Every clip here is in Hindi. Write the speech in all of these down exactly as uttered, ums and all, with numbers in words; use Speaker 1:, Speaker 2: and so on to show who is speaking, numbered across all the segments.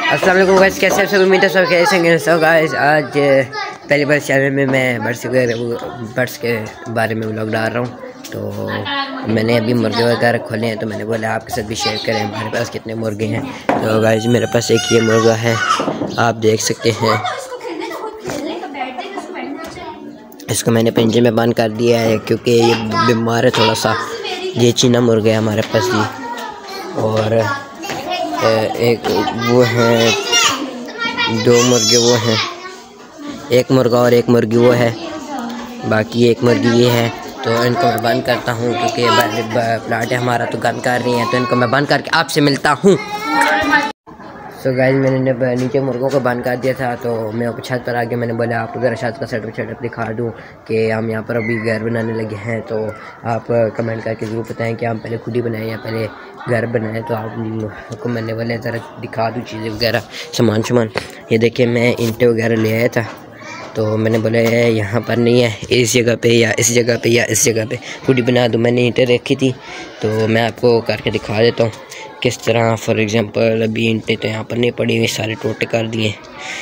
Speaker 1: अस्सलाम वालेकुम गाइस, कैसे सब? उम्मीद है सब कैसे हैं। सो गाइस, आज पहली बार चैनल में मैं बर्ड्स के बर्ड्स के बारे में व्लॉग डाल रहा हूँ। तो मैंने अभी मुर्गे वगैरह खोले हैं, तो मैंने बोला आपके साथ भी शेयर करें हमारे पास कितने मुर्गे हैं। तो गाइस, मेरे पास एक ये मुर्गा है, आप देख सकते हैं। इसको मैंने पिंजरे में बंद कर दिया है क्योंकि ये बीमार है थोड़ा सा। ये चीना मुर्गा है हमारे पास जी, और एक वो है, दो मुर्गे वो हैं, एक मुर्गा और एक मुर्गी वो है, बाकी एक मुर्गी ये है। तो इनको मैं बंद करता हूँ क्योंकि प्लाट है हमारा, तो गंद कर रही हैं, तो इनको मैं बंद करके आपसे मिलता हूँ। सो गाइस, मैंने नीचे मुर्गों को बंद कर दिया था, तो मैं ऊपर छत पर आ गया। मैंने बोला आपको ज़रा छत का सेटअप सेटअप दिखा दूँ कि हम यहाँ पर अभी घर बनाने लगे हैं। तो आप कमेंट करके ज़रूर बताएं कि हम पहले खुद ही बनाएं या पहले घर बनाएं। तो आपको मैंने बोला ज़रा दिखा दूँ चीज़ें वगैरह, सामान सामान। ये देखिए, मैं ईंटें वगैरह ले आया था, तो मैंने बोला यहाँ पर नहीं है, इस जगह पे या इस जगह पे या इस जगह पे खुद ही बना दूँ। मैंने ईंटें रखी थी, तो मैं आपको करके दिखा देता हूँ किस तरह। फॉर एग्ज़ाम्पल, अभी ईंटें तो यहाँ पर नहीं पड़ी हुई, सारे टोटे कर दिए,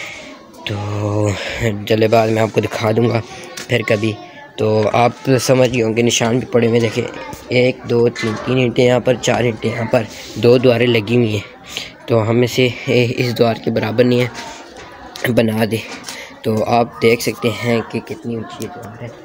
Speaker 1: तो चले बाद में आपको दिखा दूँगा फिर कभी। तो आप समझ गए होंगे, निशान भी पड़े हुए देखें, एक दो तीन तीन ईंटें यहाँ पर, चार ईंटें यहाँ पर, दो द्वारें लगी हुई हैं। तो हम में से इस द्वार के बराबर नहीं है, बना दे। तो आप देख सकते हैं कि कितनी ऊंची ये द्वार है।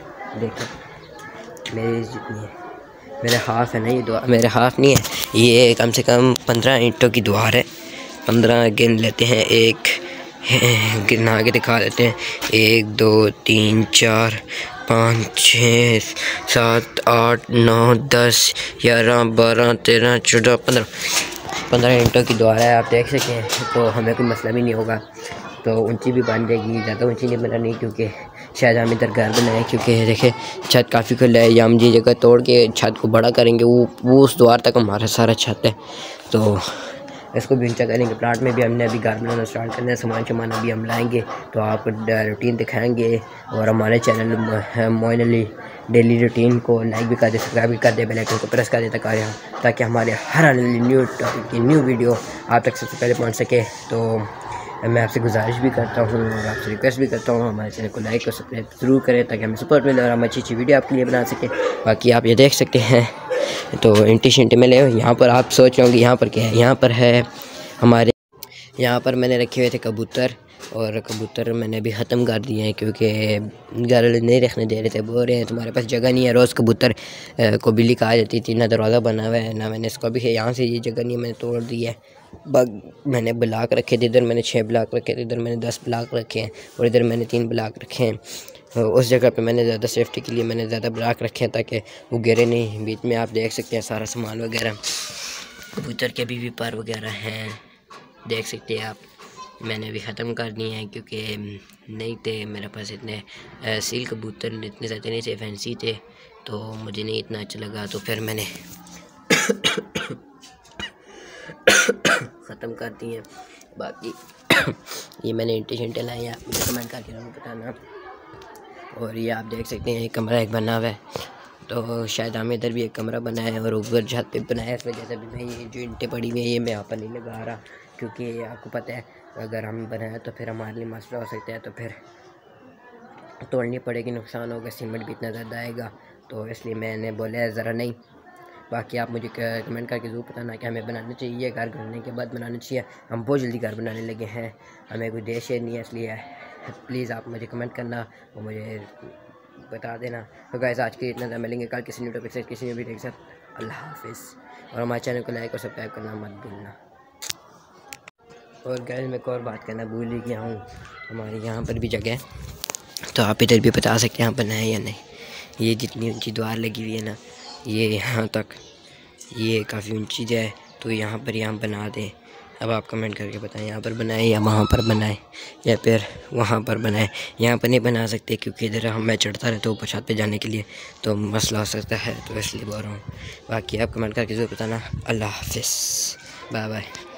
Speaker 1: देखो मेरी जितनी है, मेरे हाथ है ना ये द्वार, मेरे हाथ नहीं है, ये कम से कम पंद्रह ईंटों की द्वार है। पंद्रह गिन लेते हैं, एक गिना के दिखा देते हैं, एक दो तीन चार पाँच छः सात आठ नौ दस ग्यारह बारह तेरह चौदह पंद्रह पंद्रह ईंटों की द्वार है। आप देख सकते हैं, तो हमें कोई मसला भी नहीं होगा। तो ऊंची भी बन जाएगी, ज़्यादा ऊंची नहीं बना नहीं, क्योंकि शायद हम इधर घर बनाए, क्योंकि देखें छत काफ़ी खुला है, या हम जी जगह तोड़ के छत को बड़ा करेंगे, वो वो उस द्वार तक हमारा सारा छत है, तो इसको भी ऊंचा करेंगे। प्लाट में भी हमने अभी घर बनाना स्टार्ट करना है, सामान सामान अभी हम लाएंगे, तो आपको रूटीन दिखाएंगे। और हमारे channel Moin Ali daily routine को लाइक भी कर दे, सब्सक्राइब भी कर दे, बेल आइकन को प्रेस कर दे तक आ ताकि हमारे हर न्यू टॉपिक की न्यू वीडियो आप तक सबसे पहले पहुँच सके। तो मैं आपसे गुजारिश भी करता हूँ और आपसे रिक्वेस्ट भी करता हूँ, हमारे चैनल को लाइक और सब्सक्राइब ज़रूर करें ताकि हमें सपोर्ट मिले और हम अच्छी अच्छी वीडियो आपके लिए बना सकें। बाकी आप ये देख सकते हैं, तो इंटी शिंटे में ले। यहाँ पर आप सोच रहे होंगे यहाँ पर क्या है, यहाँ पर है हमारे, यहाँ पर मैंने रखे हुए थे कबूतर, और कबूतर मैंने अभी ख़त्म कर दिए हैं क्योंकि घर नहीं रखने दे रहे थे। बोल रहे हैं तुम्हारे पास जगह नहीं है, रोज़ कबूतर को बिल्ली कहा जाती थी, ना दरवाज़ा बना हुआ है ना मैंने इसको भी है, यहाँ से ये जगह नहीं है, मैंने तोड़ दी है। बग मैंने ब्लॉक रखे थे, इधर मैंने छः ब्लॉक रखे थे, इधर मैंने दस ब्लॉक रखे हैं, और इधर मैंने तीन ब्लॉक रखे हैं। उस जगह पे मैंने ज़्यादा सेफ्टी के लिए मैंने ज़्यादा ब्लॉक रखे हैं ताकि वो गिरे नहीं। बीच में आप देख सकते हैं सारा सामान वगैरह, कबूतर के अभी भी पर वगैरह हैं, देख सकते हैं आप। मैंने भी ख़त्म कर दिए हैं क्योंकि नहीं थे मेरे पास इतने सील कबूतर, इतने ज़्यादा नहीं थे, फैंसी थे, तो मुझे नहीं इतना अच्छा लगा, तो फिर मैंने ख़त्म कर दिए हैं। बाकी ये मैंने इंटे शंटे लाए हैं, आप मुझे कमेंट करके जरूर बताना। और ये आप देख सकते हैं एक कमरा एक बना हुआ है, तो शायद हमें इधर भी एक कमरा बनाया है और ऊपर छत पे बनाया है। इस वजह से भी मैं ये जो इंटें पड़ी हुई हैं ये मैं यहाँ पर नहीं लगा रहा, क्योंकि आपको पता है अगर हम बनाए तो फिर हमारे लिए मसला हो सकता है, तो फिर तोड़नी पड़ेगी, नुकसान होगा, सीमेंट भी इतना ज़्यादा आएगा, तो इसलिए मैंने बोला ज़रा नहीं। बाकी आप मुझे कमेंट करके ज़रूर बताना कि हमें बनाना चाहिए, घर बनने के बाद बनाना चाहिए। हम बहुत जल्दी घर बनाने लगे हैं, हमें कोई देश है नहीं है, इसलिए प्लीज़ आप मुझे कमेंट करना और मुझे बता देना। तो गाइस, आज के इतना मिलेंगे कल किसी न्यू टॉपिक से, किसी न्यू वीडियो के साथ। अल्लाह हाफिज़, और हमारे चैनल को लाइक और सब्सक्राइब करना मत भूलना। और गाइस, मैं एक और बात करना भूल ही गया हूँ, हमारे यहाँ पर भी जगह है, तो आप इधर भी बता सकते हैं यहाँ बनाए या नहीं। ये जितनी ऊंची द्वार लगी हुई है ना, ये यहाँ तक, ये काफ़ी ऊंची है, तो यहाँ पर यहाँ बना दें। अब आप कमेंट करके बताएं यहाँ पर बनाएं या वहाँ पर बनाएं या फिर वहाँ पर बनाएं। यहाँ पर नहीं बना सकते क्योंकि इधर हम मैं चढ़ता रहता हूँ ऊपर छत पे जाने के लिए, तो मसला हो सकता है, तो इसलिए बोल रहा हूँ। बाकी आप कमेंट करके ज़रूर बताना। अल्लाह हाफिज़, बाय बाय।